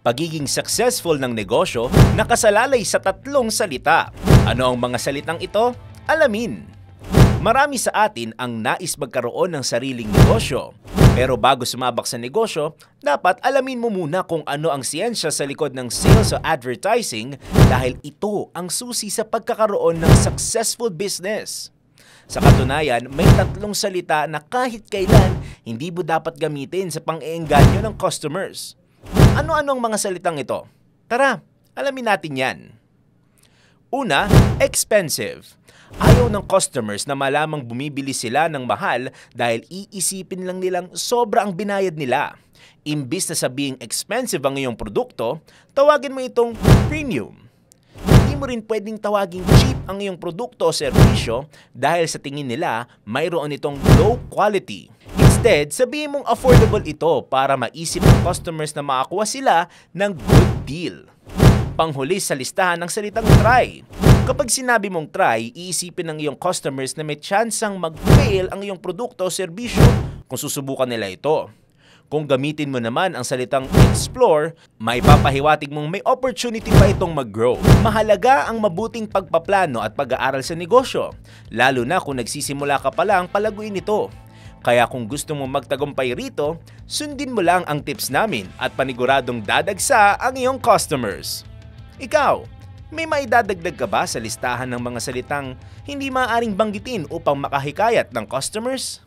Pagiging successful ng negosyo nakasalalay sa tatlong salita. Ano ang mga salitang ito? Alamin. Marami sa atin ang nais magkaroon ng sariling negosyo. Pero bago sumabak sa negosyo, dapat alamin mo muna kung ano ang siyensya sa likod ng sales o advertising dahil ito ang susi sa pagkakaroon ng successful business. Sa katunayan, may tatlong salita na kahit kailan hindi mo dapat gamitin sa pang-iengganyo ng customers. Ano-ano ang mga salitang ito? Tara, alamin natin yan. Una, expensive. Ayaw ng customers na malamang bumibili sila ng mahal dahil iisipin lang nilang sobra ang binayad nila. Imbis na sabihing expensive ang iyong produkto, tawagin mo itong premium. Hindi mo rin pwedeng tawaging cheap ang iyong produkto o serbisyo dahil sa tingin nila mayroon itong low quality. Instead, sabihin mong affordable ito para maisip ng customers na makakuha sila ng good deal. Panghuli sa listahan ng salitang try. Kapag sinabi mong try, iisipin ng iyong customers na may tsansang mag-fail ang iyong produkto o serbisyo kung susubukan nila ito. Kung gamitin mo naman ang salitang explore, may papahiwatig mong may opportunity pa itong mag-grow. Mahalaga ang mabuting pagpaplano at pag-aaral sa negosyo, lalo na kung nagsisimula ka pa lang palaguin ito. Kaya kung gusto mong magtagumpay rito, sundin mo lang ang tips namin at paniguradong dadagsa ang iyong customers. Ikaw, may maidadagdag ka ba sa listahan ng mga salitang hindi maaaring banggitin upang makahikayat ng customers?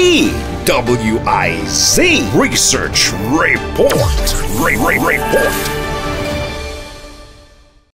DWIZ Research Report. Report.